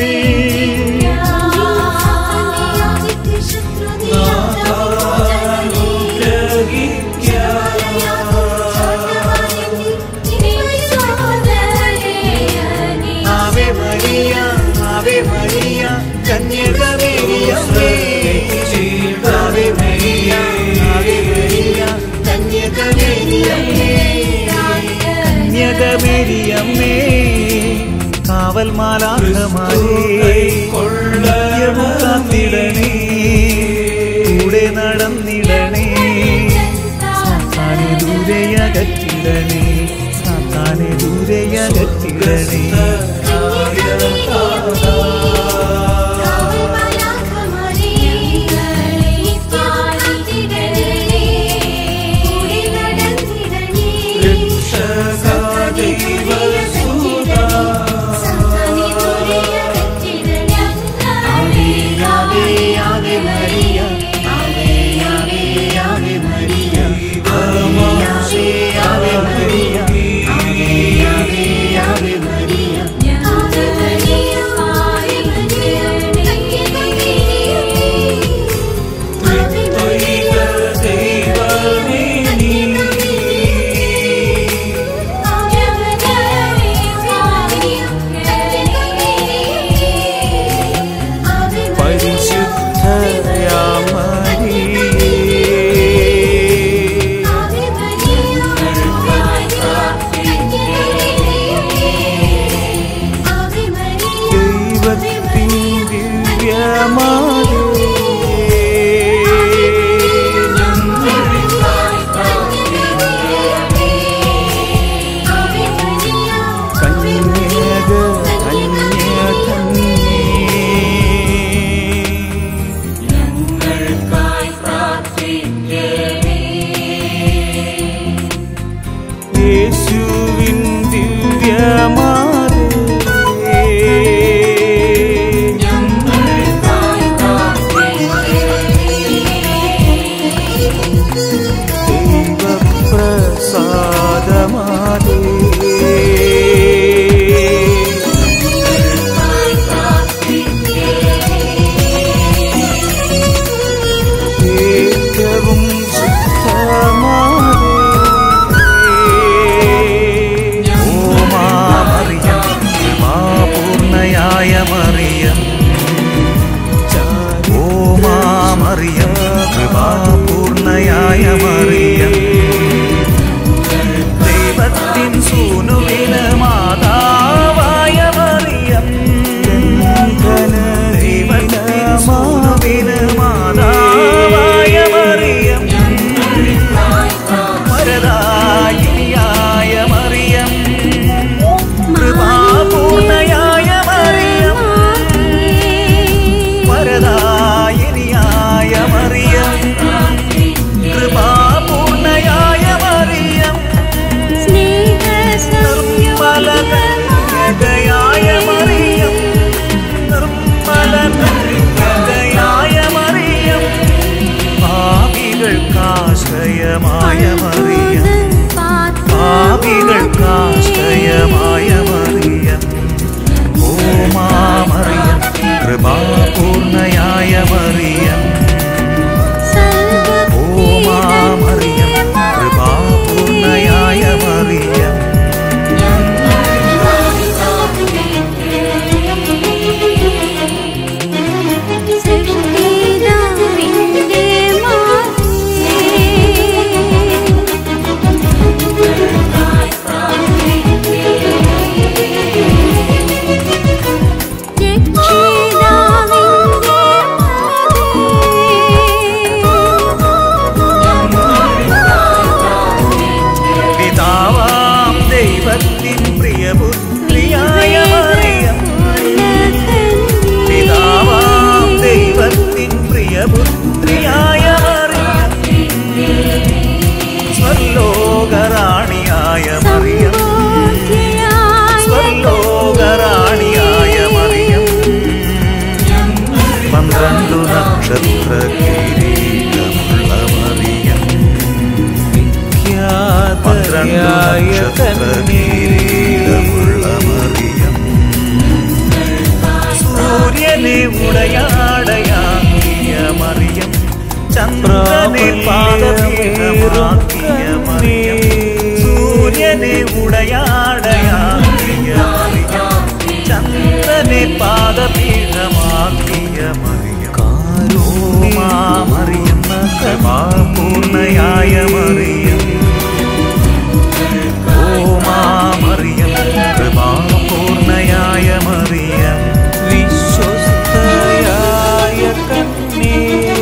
ആവേ മരിയ ആവേ മരിയ കന്യകമേരിയമ്മേ ആവേ മരിയ ആവേ മരിയ കന്യകമേരിയമ്മേ കന്യകമേരിയമ്മേ കാവൽ മാലാഖമാരേ നിത്യവും കാത്തിടണേ കൂടെ നടന്നിടണേ സാത്താനെ ദൂരെയകറ്റിടണേ സാത്താനെ ദൂരെയകറ്റിടണേ ഉടയാടയാക്കിയ മറിയം ചന്ദ്രനെ പാദപീഠമാക്കിയ മറിയം സൂര്യനെ ഉടയാടയാക്കിയ മറിയം ചന്ദ്രനെ പാദപീഠമാക്കിയ മറിയം കാരുണ്യമാ മറിയം കൃപാപൂർണയായ മറിയം ഓമാ മറിയം കൃപാപൂർണയായ മറിയം വിശ്വസ്തയായ കന്യേ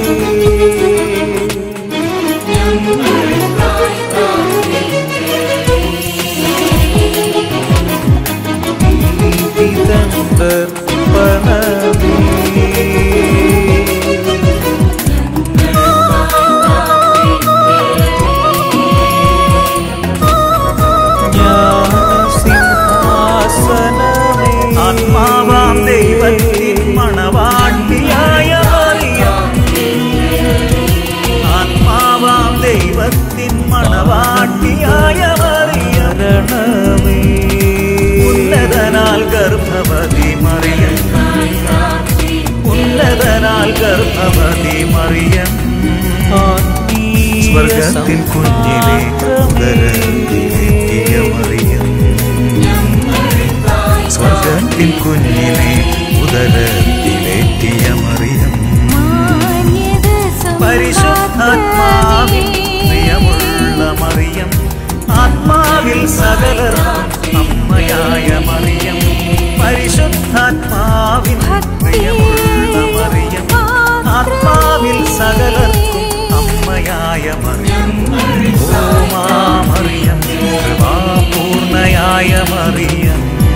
ആത്മാവാം ദൈവത്തിൻ മണവാട്ടിയായ മറിയം ആത്മാവാം ദൈവത്തിൻ മണവാട്ടിയായ മറിയമേ ഉന്നതനാൽ ഗർഭവതി മറിയം ഉന്നതനാൽ ഗർഭവതി മറിയം സ്വർഗത്തിൻ കുഞ്ഞിലെ ഉദരത്തിലെത്തിയ മറിയം സ്വർഗത്തിൻ കുഞ്ഞിനെ ഉദരത്തിലേറ്റിയ മറിയം പരിശുദ്ധാത്മാവിൽ പ്രിയമുള്ള മറിയം ആത്മാവിൽ സകലർ അമ്മയായ മറിയം പരിശുദ്ധാത്മാവിൽ പ്രിയമുള്ള മറിയം ആത്മാവിൽ സകലർക്കും അമ്മയായ മറിയം ഓമാ മറിയം കൃപാപൂർണയായ മറിയം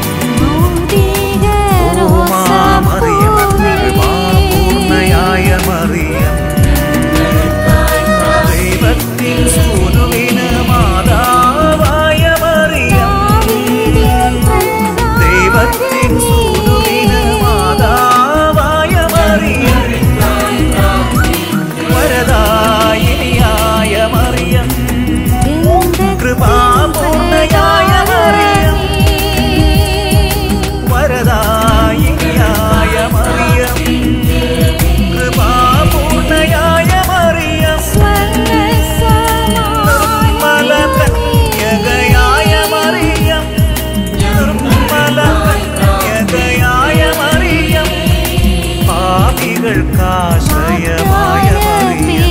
മറിയം കൃപാപൂർണയായ മറിയം ദൈവത്തിൻ സൂനുവിന് മാതാവായ മറിയം ദൈവത്തിൻ സൂനുവിന് മാതാവായ മറിയം വരദായിനിയായ മറിയം കൃപാപൂർണയായ മറിയം വരദായിനിയായ മറിയം കൃപാപൂർണയായ മറിയം നിർമ്മല കന്യകയായ മറിയം നിർമ്മല കന്യകയായ മറിയം പാപികൾക്കാശ്രയമായ മറിയം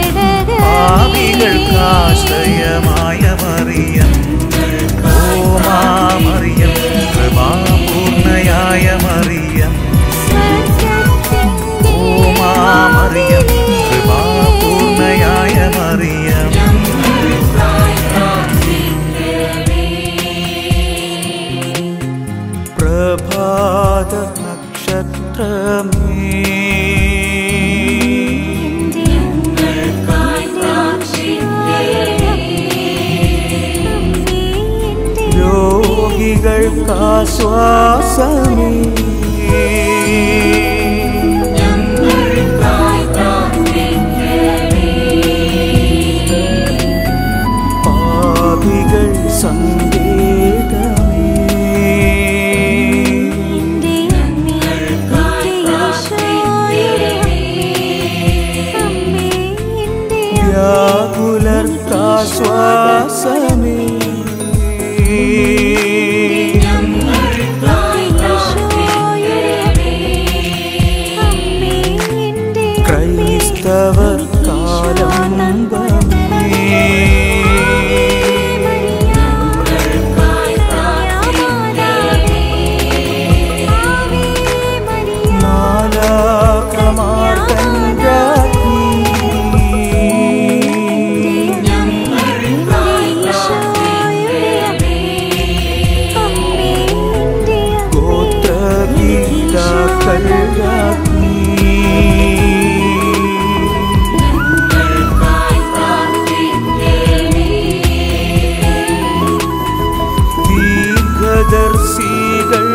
പാപികൾക്കാശ്രയമായ മറിയം ഓമാ മറിയം കൃപാപൂർണയായ മറിയം ഓമാ മറിയം കൃപാപൂർണയായ മറിയം പ്രഭാത നക്ഷത്രമേ രോഗികൾക്കാശ്വാസമേ പാപികൾ സങ്കേതമേ വ്യാകുലർക്കാശ്വാസമേ ക്രൈസ്തവർ കാലംബമേ ദീർഘദർശികൾ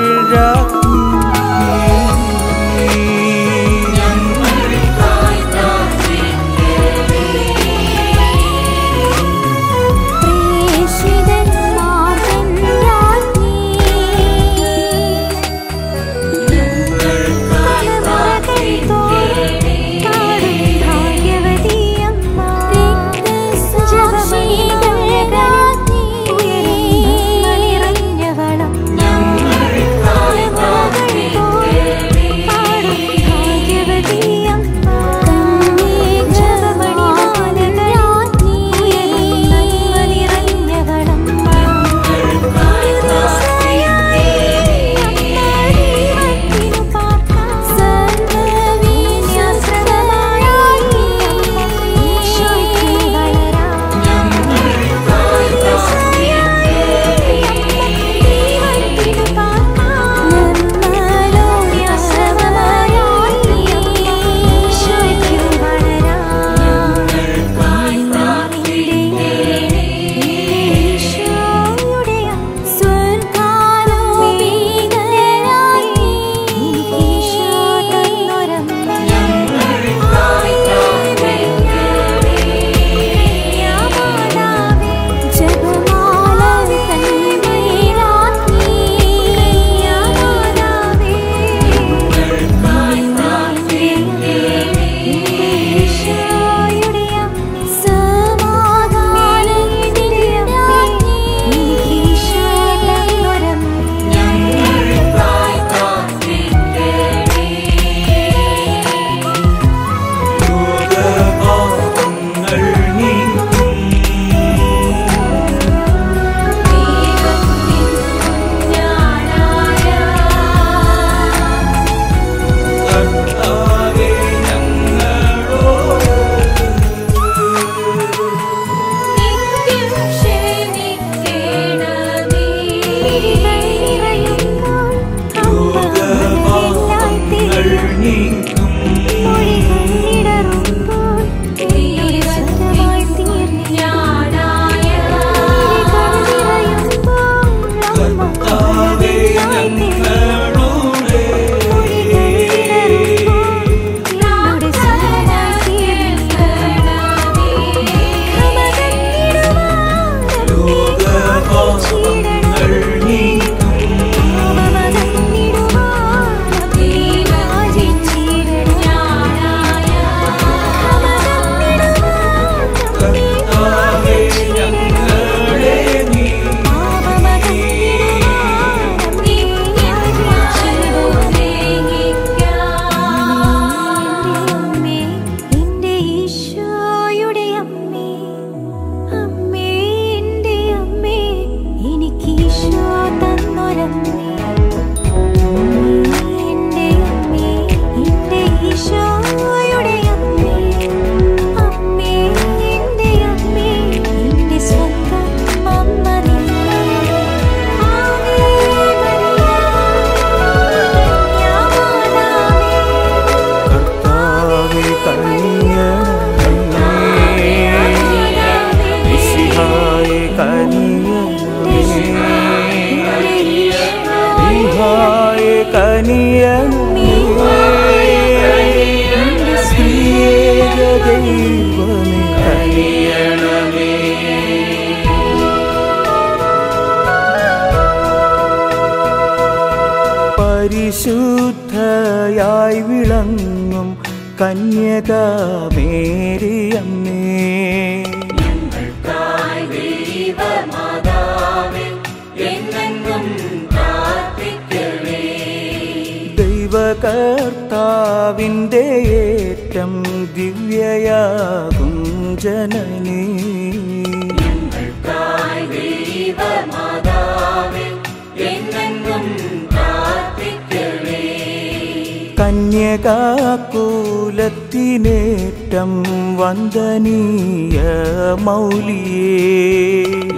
കനിയണമേ സ്ത്രീയേക ദൈവമേ കനിയണമേ. പരിശുദ്ധയായി വിളങ്ങും കന്യക മേരിയമ്മേ ദൈവകർത്താവിൻ്റെ ഏറ്റം ദിവ്യയാകും ജനനീ കന്യകാകുലത്തിനേറ്റം വന്ദനീയ മൗലിയേ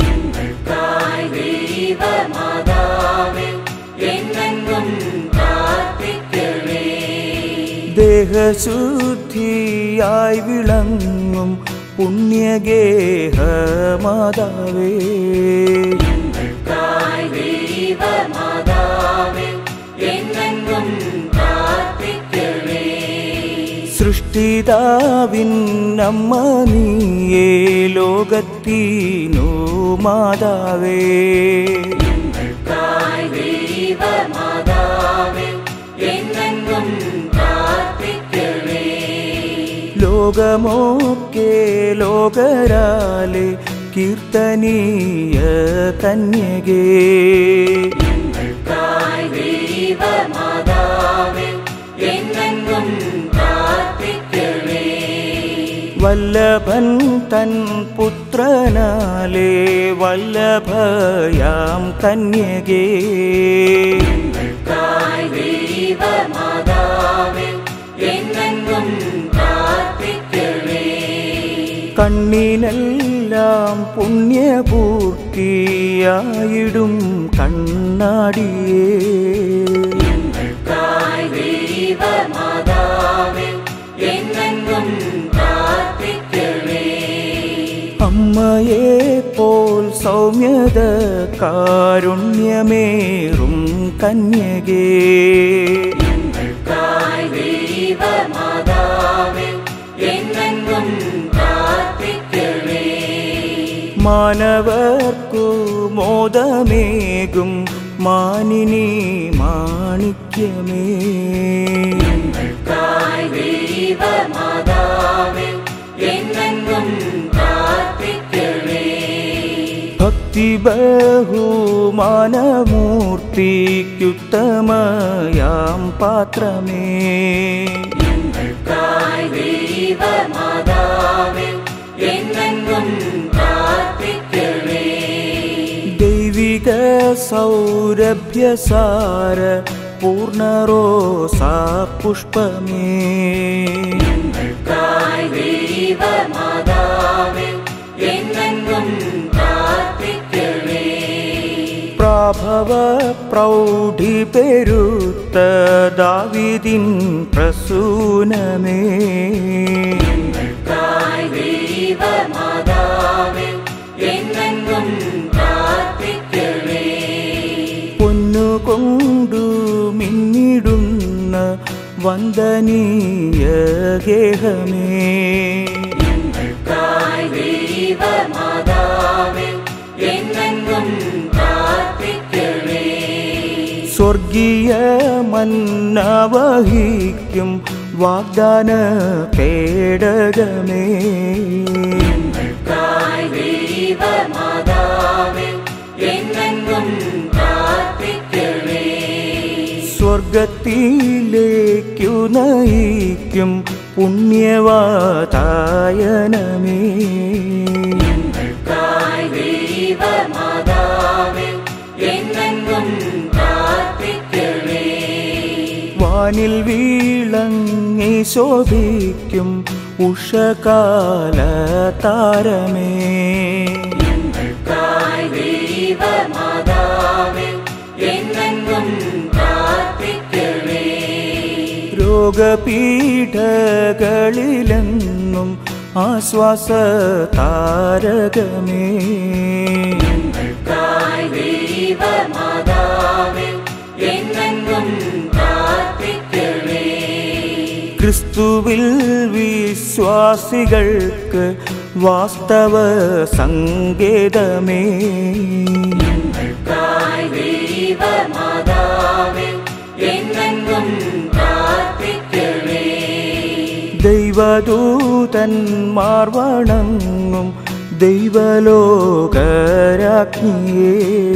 ദേഹശുദ്ധിയായി വിളങ്ങും പുണ്യഗേഹ മാതാവേ സൃഷ്ടിതാവിന്നമ്മ നീയേ ലോകത്തിനു മാതാവേ ലോകമൊക്കെ ലോകരാലെ കീർത്തനീയ കന്യകേ വല്ലഭൻ തൻ പുത്രനാലേ വല്ലഭയാം കന്യകേ കണ്ണിനെല്ലാം പുണ്യപൂർത്തിയായിടും കണ്ണാടിയേ അമ്മയെ പോൽ സൗമ്യത കാരുണ്യമേറും കന്യകേ മാനവർക്കു മോദമേകും മാനിനി മാണിക്യമേ ഭക്തി ബഹുമാനമൂർത്തിക്കുത്തമയാം പാത്രമേ ദൈവിക സൗരഭ്യസാര പൂർണ്ണറോസാ പുഷ്പമേ പ്രാഭവ പ്രൗഢി പെരുത്ത ദാവീദിൻ പ്രസൂനമേ പൊന്നുകൊണ്ടു മിന്നിടുന്ന വന്ദനീയ ഗേഹമേ സ്വർഗീയ മന്ന വഹിക്കും വാഗ്ദാന പേടകമേ സ്വർഗത്തിലേക്കു നയിക്കും പുണ്യവാതായനമേ വാനിൽ വീളങ്ങി ശോഭിക്കും ഉഷകാല താരമേ രോഗപീഠകളിലെന്നും ആശ്വാസ താരകമേ ദൈവമാതാവേ എന്നെന്നും ക്രിസ്തുവിൽ വിശ്വാസികൾക്ക് വാസ്തവ സങ്കേതമേ. ദൈവദൂതന്മാർ വണങ്ങും ദൈവലോകരാജ്ഞിയേ.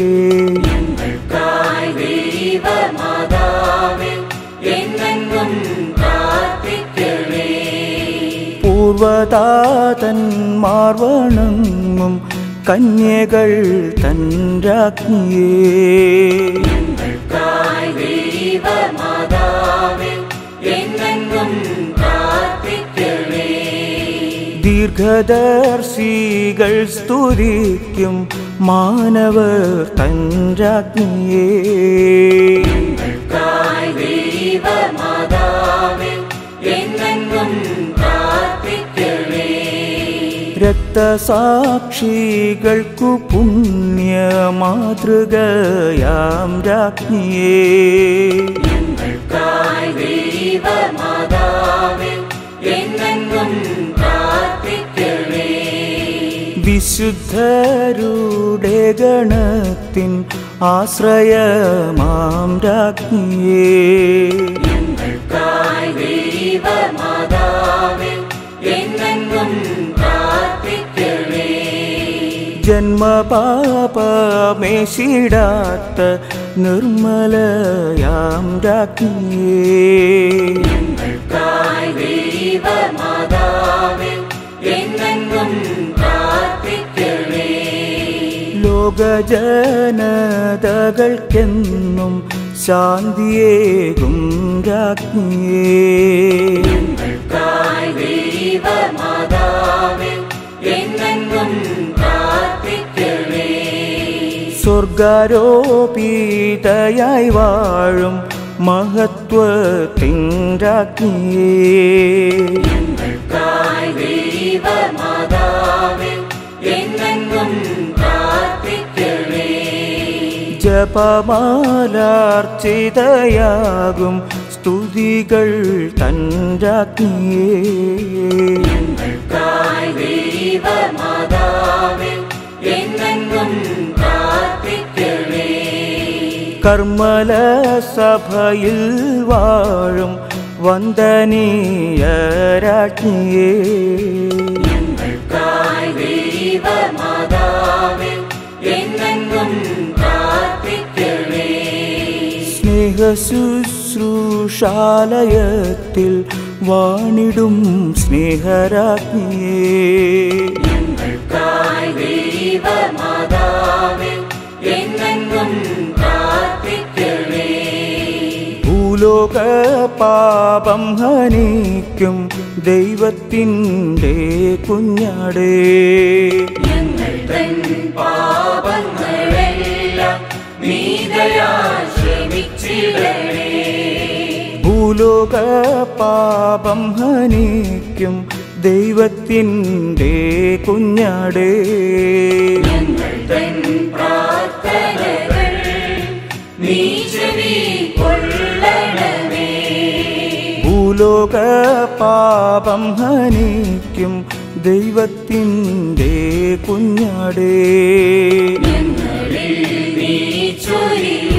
പൂർവതാതന്മാർ വണങ്ങും കന്യകൾ തൻ രാജ്ഞിയേ. ദീർഘദർശികൾ സ്തുതിക്കും മാനവർ തൻ രാജ്ഞിയേ. രക്തസാക്ഷികൾക്കു പുണ്യ മാതൃകയാം രാജ്ഞിയേ. വിശുദ്ധരുടെ ഗണത്തിൻ ആശ്രയമാം രാജ്ഞിയേ. ജന്മപാപമേശിടാത്ത നിർമ്മലയാം രാജ്ഞിയേ. ലോകജനതകൾക്കെന്നും ശാന്തിയേകും രാജ്ഞിയേ. സ്വർഗാരോപിതയായി വാഴും മഹത്വത്തിൻ രാജ്ഞിയേ. ജപമാലാർച്ചിതയാകും സ്തുതികൾ തൻ രാജ്ഞിയേ. കർമ്മല സഭയിൽ വാഴും വന്ദനീയ രാജ്ഞിയേ. സ്നേഹശുശ്രൂഷാലയത്തിൽ വാണിടും സ്നേഹരാജ്ഞിയേ. ഭൂലോക പാപം ഹനിക്കും ദൈവത്തിൻ്റെ കുഞ്ഞാടേ. ഭൂലോക പാപം ഹനിക്കും ദൈവത്തിൻ്റെ കുഞ്ഞാടേ. ഭൂലോക പാപം ഹനിക്കും ദൈവത്തിൻ്റെ കുഞ്ഞാടേ. നീ ചൊരിയ